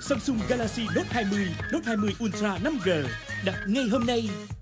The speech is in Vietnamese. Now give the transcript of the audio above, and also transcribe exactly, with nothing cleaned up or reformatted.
Samsung Galaxy Note hai mươi, Note hai mươi Ultra năm G đặt ngay hôm nay.